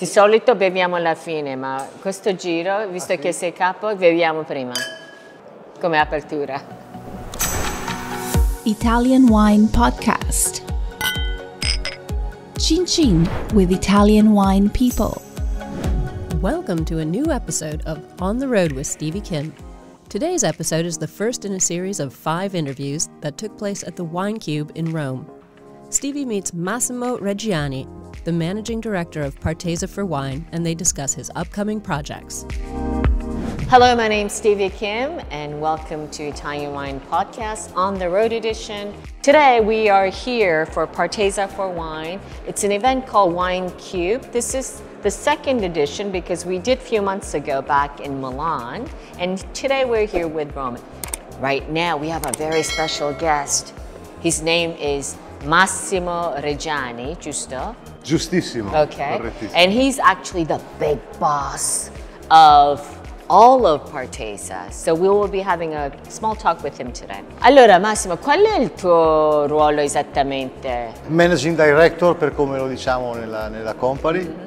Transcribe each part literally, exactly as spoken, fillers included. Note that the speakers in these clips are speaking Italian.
Di solito beviamo alla fine, ma questo giro, visto che sei capo, beviamo prima, come apertura. Italian Wine Podcast. Chin Chin with Italian wine people. Welcome to a new episode of On the Road with Stevie Kim. Today's episode is the first in a series of five interviews that took place at the Wine Cube in Rome. Stevie meets Massimo Reggiani, the managing director of Partesa for Wine, and they discuss his upcoming projects. Hello, my name's Stevie Kim, and welcome to Italian Wine Podcast On the Road edition. Today we are here for Partesa for Wine. It's an event called Wine Cube. This is the second edition because we did a few months ago back in Milan, and today we're here with Rome. Right now we have a very special guest. His name is Massimo Reggiani, giusto? Giustissimo. Okay. And he's actually the big boss of all of Partesa. So we will be having a small talk with him today. Allora Massimo, qual è il tuo ruolo esattamente? Managing Director, per come lo diciamo nella, nella company, mm-hmm.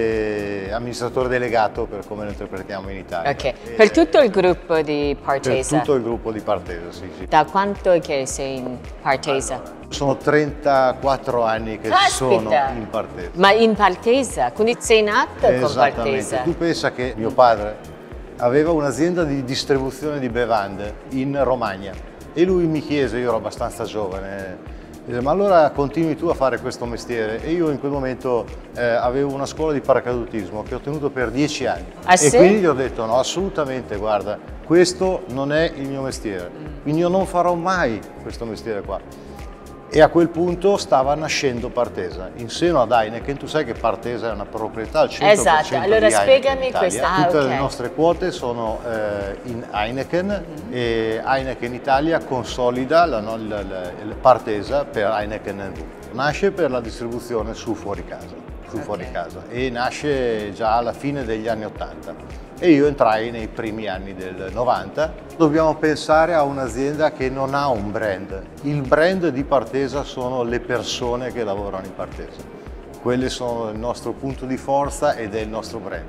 e amministratore delegato, per come lo interpretiamo in Italia. Ok, e per tutto il gruppo di Partesa? Per tutto il gruppo di Partesa, sì, sì. Da quanto che sei in Partesa? Allora, sono trentaquattro anni che Caspita. sono in Partesa. Ma in Partesa? Quindi sei nato con Partesa? Tu pensa che mio padre aveva un'azienda di distribuzione di bevande in Romagna e lui mi chiese, io ero abbastanza giovane, dice, ma allora continui tu a fare questo mestiere? E io in quel momento eh, avevo una scuola di paracadutismo che ho tenuto per dieci anni. Ah, e sì? quindi gli ho detto no, assolutamente, guarda, questo non è il mio mestiere, quindi io non farò mai questo mestiere qua. E a quel punto stava nascendo Partesa. In seno ad Heineken, tu sai che Partesa è una proprietà al cento per cento esatto, allora di spiegami Heineken questa. Ah, Tutte okay. le nostre quote sono eh, in Heineken, mm-hmm. e Heineken Italia consolida la, no, la, la, la Partesa per Heineken and Ru. Nasce per la distribuzione su fuori casa, su okay. fuori casa e nasce già alla fine degli anni ottanta. E io entrai nei primi anni del novanta. Dobbiamo pensare a un'azienda che non ha un brand. Il brand di Partesa sono le persone che lavorano in Partesa. Quelle sono il nostro punto di forza ed è il nostro brand.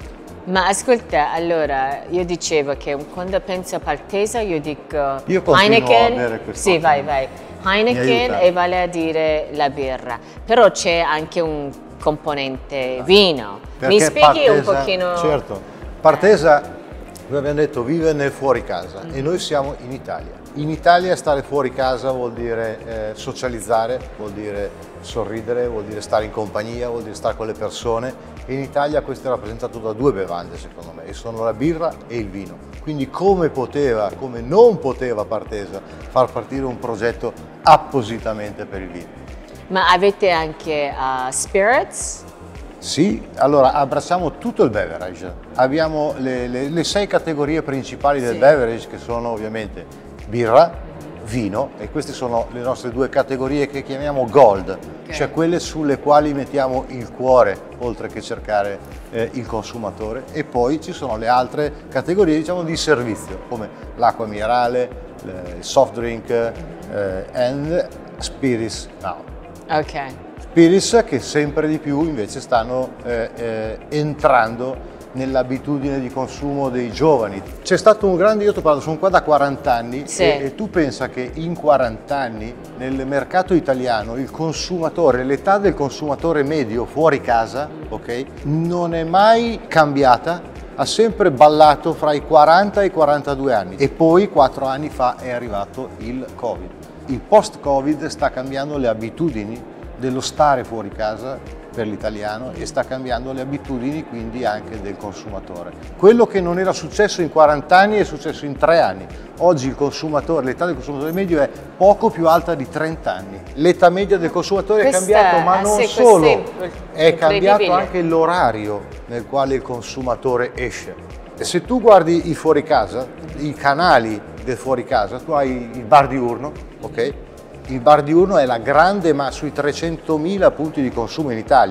Ma ascolta, allora, io dicevo che quando penso a Partesa io dico io Heineken, a avere questo sì vai vai, Heineken e vale a dire la birra, però c'è anche un componente vino. Perché Mi spieghi Partesa, un pochino? Certo. Partesa, come abbiamo detto, vive nel fuori casa mm. e noi siamo in Italia. In Italia stare fuori casa vuol dire eh, socializzare, vuol dire sorridere, vuol dire stare in compagnia, vuol dire stare con le persone. E in Italia questo è rappresentato da due bevande, secondo me, e sono la birra e il vino. Quindi come poteva, come non poteva Partesa far partire un progetto appositamente per il vino? Ma avete anche uh, spirits? Sì, allora abbracciamo tutto il beverage. Abbiamo le, le, le sei categorie principali del sì. beverage, che sono ovviamente birra, vino, e queste sono le nostre due categorie che chiamiamo gold, okay. cioè quelle sulle quali mettiamo il cuore oltre che cercare eh, il consumatore, e poi ci sono le altre categorie, diciamo, di servizio, come l'acqua minerale, il soft drink eh, and spirits now. Ok. Spirits che sempre di più invece stanno eh, eh, entrando nell'abitudine di consumo dei giovani. C'è stato un grande, io ti parlo, sono qua da quaranta anni sì. e, e tu pensa che in quaranta anni nel mercato italiano il consumatore, l'età del consumatore medio fuori casa, ok, non è mai cambiata, ha sempre ballato fra i quaranta e i quarantadue anni, e poi quattro anni fa è arrivato il Covid. Il post-Covid sta cambiando le abitudini dello stare fuori casa per l'italiano e sta cambiando le abitudini quindi anche del consumatore. Quello che non era successo in quaranta anni è successo in tre anni. Oggi il consumatore, l'età del consumatore medio è poco più alta di trenta anni. L'età media del consumatore Questa, è cambiato, ma non sì, solo, è cambiato anche l'orario nel quale il consumatore esce. E se tu guardi i fuori casa, i canali del fuori casa, tu hai il bar diurno, ok? Il bar diurno è la grande, ma sui trecentomila punti di consumo in Italia,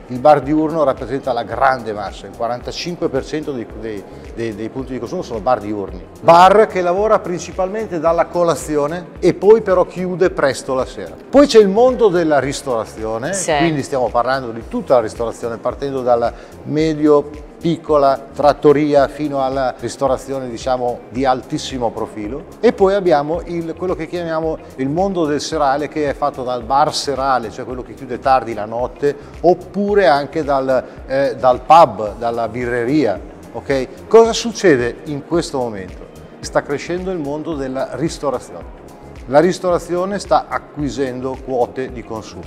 Il bar diurno rappresenta la grande massa, il quarantacinque per cento dei, dei, dei, dei punti di consumo sono bar diurni. Bar che lavora principalmente dalla colazione e poi però chiude presto la sera. Poi c'è il mondo della ristorazione, sì. quindi stiamo parlando di tutta la ristorazione, partendo dalla medio piccola trattoria fino alla ristorazione, diciamo, di altissimo profilo. E poi abbiamo il, quello che chiamiamo il mondo del serale, che è fatto dal bar serale, cioè quello che chiude tardi la notte, oppure anche dal, eh, dal pub, dalla birreria. Okay? Cosa succede in questo momento? Sta crescendo il mondo della ristorazione. La ristorazione sta acquisendo quote di consumo.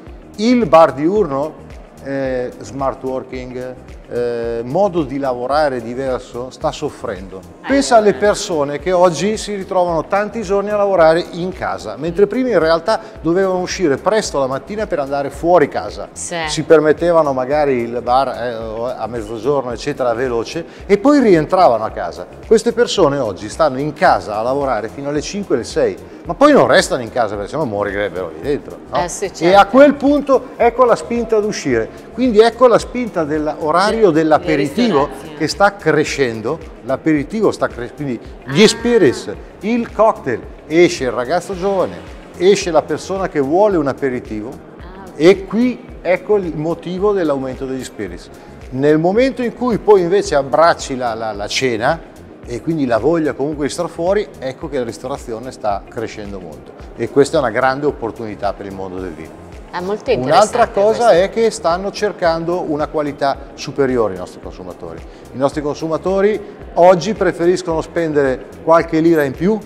Il bar diurno, Eh, smart working, eh, modo di lavorare diverso, sta soffrendo. Pensa alle persone che oggi si ritrovano tanti giorni a lavorare in casa, mentre prima in realtà dovevano uscire presto la mattina per andare fuori casa. Sì. Si permettevano magari il bar eh, a mezzogiorno eccetera veloce e poi rientravano a casa. Queste persone oggi stanno in casa a lavorare fino alle cinque e alle sei, ma poi non restano in casa perché sennò morirebbero lì dentro, no? Eh sì, certo. E a quel punto ecco la spinta ad uscire. Quindi ecco la spinta dell'orario dell'aperitivo che sta crescendo, l'aperitivo sta crescendo, quindi gli ah. spirits, il cocktail, esce il ragazzo giovane, esce la persona che vuole un aperitivo ah, okay. E qui ecco il motivo dell'aumento degli spirits. Nel momento in cui poi invece abbracci la, la, la cena e quindi la voglia comunque di star fuori, ecco che la ristorazione sta crescendo molto e questa è una grande opportunità per il mondo del vino. È molto interessante. Un'altra cosa questo. è che stanno cercando una qualità superiore i nostri consumatori. I nostri consumatori oggi preferiscono spendere qualche lira in più,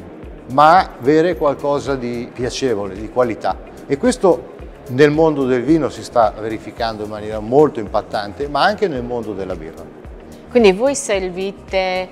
ma avere qualcosa di piacevole, di qualità. E questo nel mondo del vino si sta verificando in maniera molto impattante, ma anche nel mondo della birra. Quindi voi servite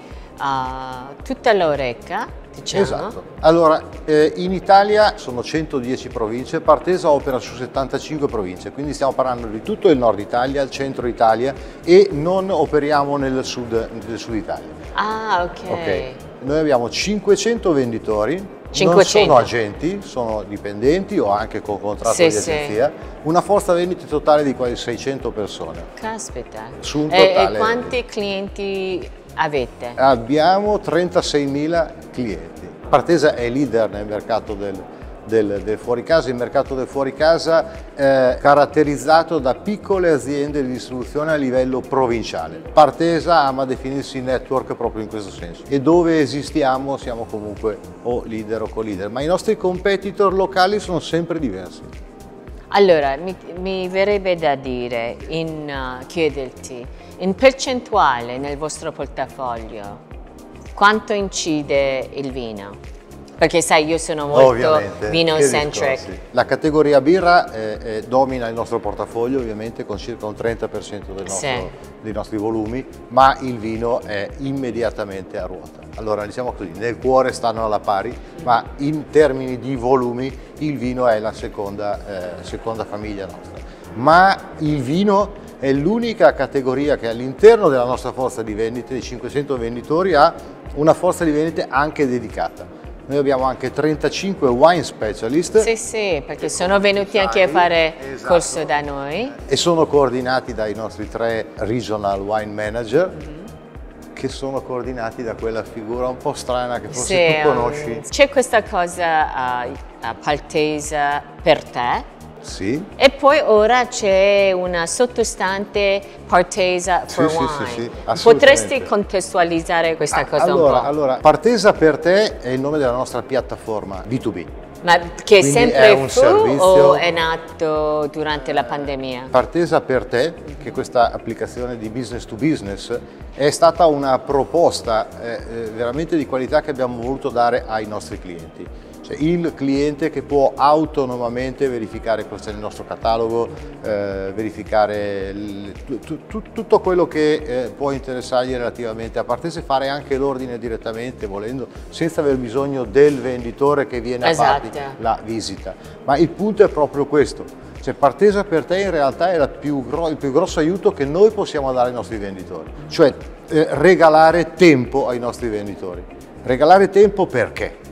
uh, tutta l'Oreca, diciamo. Esatto. Allora, eh, in Italia sono centodieci province, Partesa opera su settantacinque province, quindi stiamo parlando di tutto il nord Italia, il centro Italia e non operiamo nel sud, nel sud Italia. Ah, ok. Okay. Noi abbiamo cinquecento venditori, cinquecento. Non sono agenti, sono dipendenti o anche con contratto sì, di agenzia, sì. Una forza vendita totale di quasi seicento persone. Caspita. Su un e, totale. E quanti clienti avete? Abbiamo trentaseimila clienti. Partesa è leader nel mercato del, del, del fuoricasa, il mercato del fuoricasa è caratterizzato da piccole aziende di distribuzione a livello provinciale. Partesa ama definirsi network proprio in questo senso e dove esistiamo siamo comunque o leader o co-leader, ma i nostri competitor locali sono sempre diversi. Allora, mi, mi verrebbe da dire, in, uh, chiederti, in percentuale nel vostro portafoglio, quanto incide il vino? Perché sai, io sono molto vino-centric. La categoria birra eh, eh, domina il nostro portafoglio, ovviamente, con circa un trenta per cento del nostro, sì. dei nostri volumi, ma il vino è immediatamente a ruota. Allora, diciamo così, nel cuore stanno alla pari, ma in termini di volumi il vino è la seconda, eh, seconda famiglia nostra. Ma il vino è l'unica categoria che all'interno della nostra forza di vendite, dei cinquecento venditori, ha una forza di vendite anche dedicata. Noi abbiamo anche trentacinque wine specialist. Sì, sì, perché sono venuti anche a fare esatto. corso da noi. E sono coordinati dai nostri tre regional wine manager, mm-hmm. che sono coordinati da quella figura un po' strana che forse sì, tu conosci. Um, c'è questa cosa a, a Partesa per te. Sì. E poi ora c'è una sottostante Partesa for sì, Wine. Sì, sì, sì, potresti contestualizzare questa ah, cosa allora, un po'? Allora, Partesa per te è il nome della nostra piattaforma B due B. Ma che è sempre è un fu servizio... o è nato durante la pandemia? Partesa per te, che è questa applicazione di business to business, è stata una proposta eh, veramente di qualità che abbiamo voluto dare ai nostri clienti. Il cliente che può autonomamente verificare cosa c'è nel nostro catalogo, eh, verificare il, tu, tu, tutto quello che eh, può interessargli relativamente a Partesa e fare anche l'ordine direttamente, volendo, senza aver bisogno del venditore che viene esatto. a farti la visita. Ma il punto è proprio questo. Cioè, Partesa per te in realtà è la più gro- il più grosso aiuto che noi possiamo dare ai nostri venditori, cioè eh, regalare tempo ai nostri venditori. Regalare tempo perché?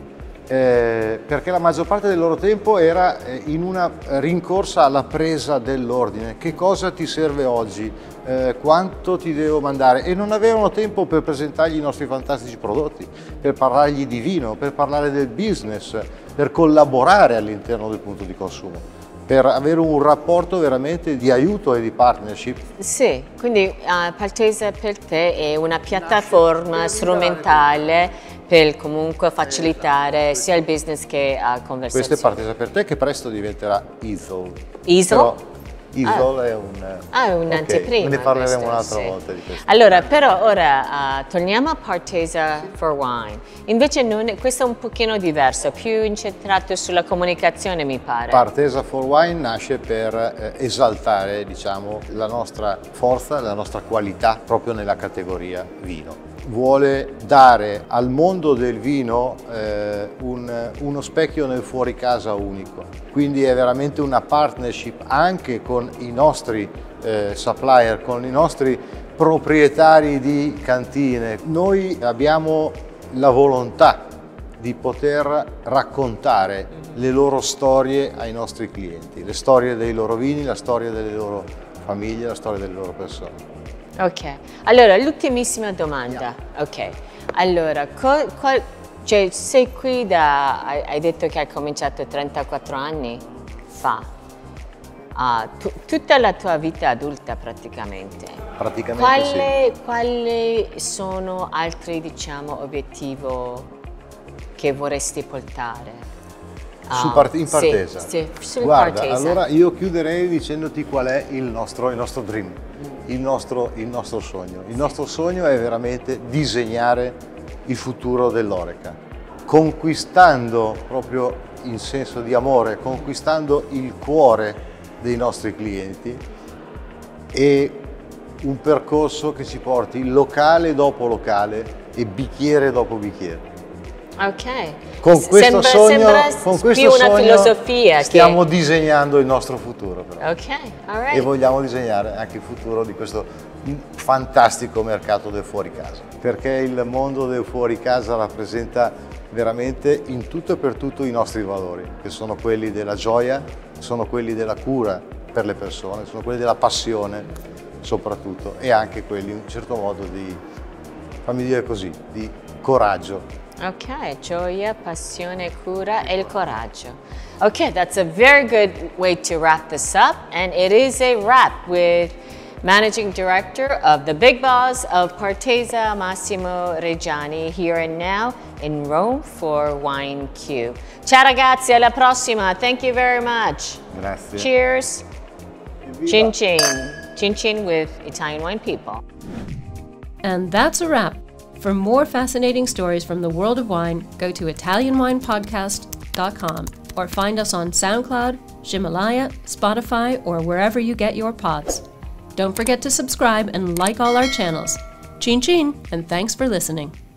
eh, perché la maggior parte del loro tempo era eh, in una rincorsa alla presa dell'ordine. Che cosa ti serve oggi? Eh, quanto ti devo mandare? E non avevano tempo per presentargli i nostri fantastici prodotti, per parlargli di vino, per parlare del business, per collaborare all'interno del punto di consumo, per avere un rapporto veramente di aiuto e di partnership. Sì, quindi uh, Partesa per te è una piattaforma strumentale per comunque facilitare sia il business che la uh, conversazione. Questo è Partesa per te, che presto diventerà Easel. Easel? Easel ah. è un... Ah, è un'anteprima. Okay, ne parleremo questo, un'altra sì. volta di questo. Allora, però ora uh, torniamo a Partesa for Wine. Invece non è, questo è un pochino diverso, più incentrato sulla comunicazione, mi pare. Partesa for Wine nasce per eh, esaltare, diciamo, la nostra forza, la nostra qualità proprio nella categoria vino. Vuole dare al mondo del vino eh, un, uno specchio nel fuori casa unico, quindi è veramente una partnership anche con i nostri eh, supplier, con i nostri proprietari di cantine. Noi abbiamo la volontà di poter raccontare le loro storie ai nostri clienti, le storie dei loro vini, la storia delle loro famiglie, la storia delle loro persone. Ok, allora l'ultimissima domanda. Ok, allora, cioè, sei qui da, hai, hai detto che hai cominciato trentaquattro anni fa, uh, tu, tutta la tua vita adulta praticamente. Praticamente quali, sì. Quali sono altri, diciamo, obiettivi che vorresti portare? Su part in Partesa? Sì, sì, sul Guarda, Partesa. allora io chiuderei dicendoti qual è il nostro, il nostro dream, il nostro, il nostro sogno. Il nostro sogno è veramente disegnare il futuro dell'Horeca, conquistando proprio in senso di amore, conquistando il cuore dei nostri clienti e un percorso che ci porti locale dopo locale e bicchiere dopo bicchiere. Ok, con questo sembra, sogno, sembra con questo più una sogno filosofia stiamo che... disegnando il nostro futuro però. Ok, all right. E vogliamo disegnare anche il futuro di questo fantastico mercato del fuori casa, perché il mondo del fuori casa rappresenta veramente in tutto e per tutto i nostri valori, che sono quelli della gioia, sono quelli della cura per le persone, sono quelli della passione soprattutto, e anche quelli in un certo modo di, fammi dire così, di coraggio. Ok, gioia, passione, cura e il coraggio. Okay, that's a very good way to wrap this up, and it is a wrap with Managing Director of the Big Boss of Partesa, Massimo Reggiani, here and now in Rome for Wine Cube. Ciao ragazzi, alla prossima. Thank you very much. Grazie. Cheers. Chin chin. Chin chin with Italian wine people. And that's a wrap. For more fascinating stories from the world of wine, go to Italian Wine Podcast dot com or find us on SoundCloud, Himalaya, Spotify, or wherever you get your pods. Don't forget to subscribe and like all our channels. Chin chin, and thanks for listening.